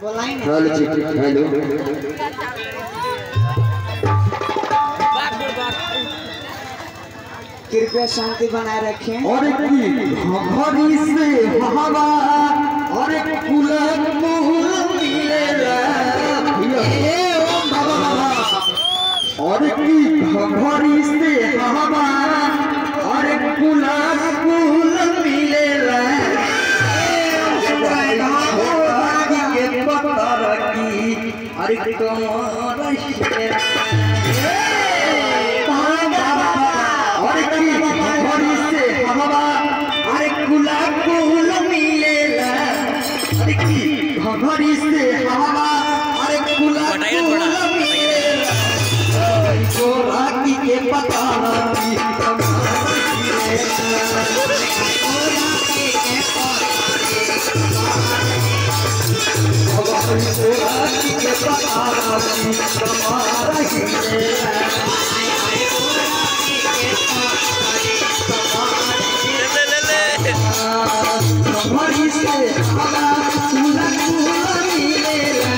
Hello जी hello कृपया शांति बनाए रखें। और घड़ी से हवा और कुलक मोहल मिलेला और घड़ी से हवा और कुलक मोहल मिलेला के पत्थर की अरे कमर से घड़ी से हवा अरे गुलाब फूल मिलेला अरे घड़ी से हवा अरे गुलाब फूल मिलेला गोराकी के पता नहीं गोराकी के पता नहीं कमारा ही घड़ी से हवा फूला फूला मिलेला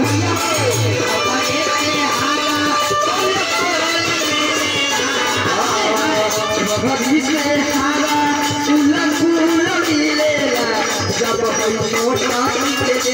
घड़ी से हवा फूला फूला मिलेला जब मोटा के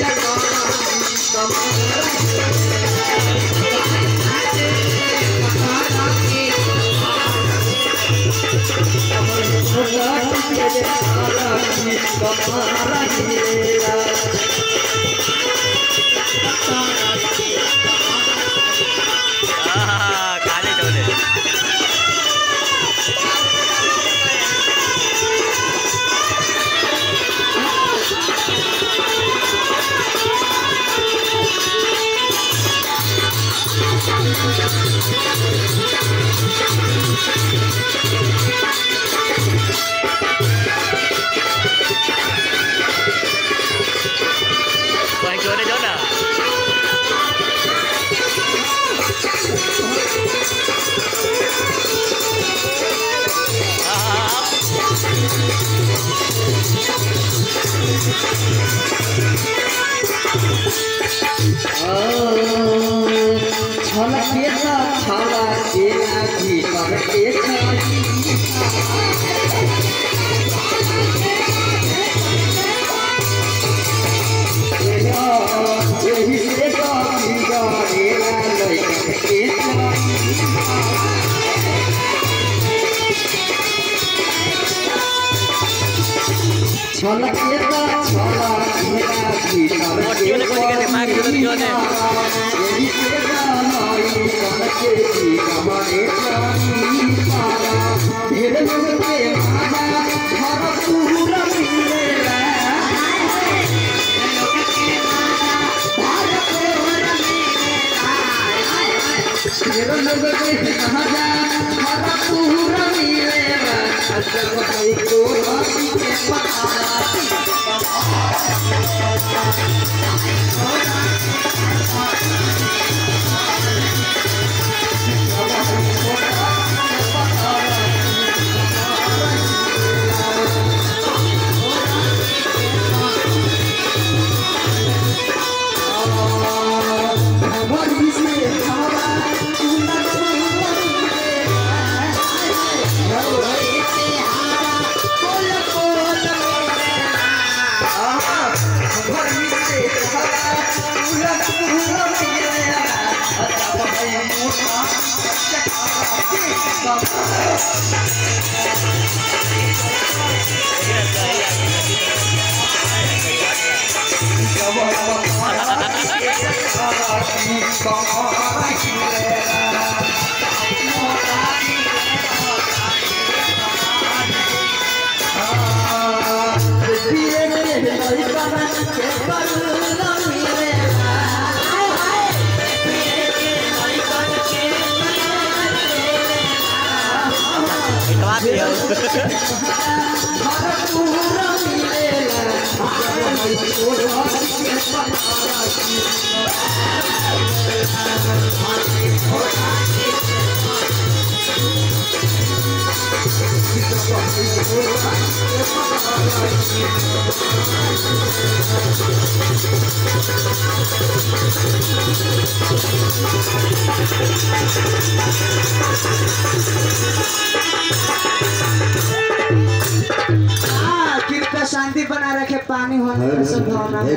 कृपया शांति बना रखे, पानी होने की संभावना है।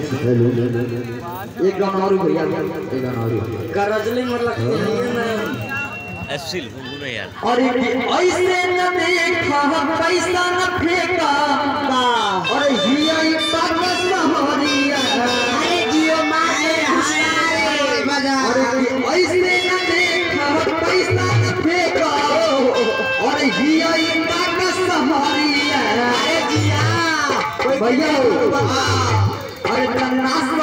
एक गाना और भैया, एक गाना और गरजली मतलब एसिल बोलो यार। और ऐसे न देखा पैसा न फेंका और हिया पागल सहरिया। अरे जियो मारे हमारे बजा। और ऐसे न देखा पैसा न फेंका और हिया पागल सहरिया। अरे जिया भैया अरे कन्ना